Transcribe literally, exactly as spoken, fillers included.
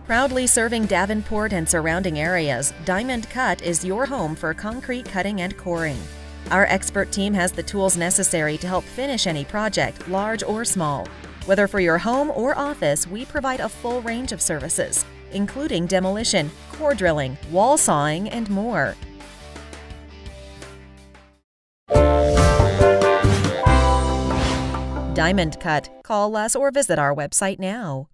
Proudly serving Davenport and surrounding areas, Diamond Cut is your home for concrete cutting and coring. Our expert team has the tools necessary to help finish any project, large or small. Whether for your home or office, we provide a full range of services, including demolition, core drilling, wall sawing, and more. Diamond Cut. Call us or visit our website now.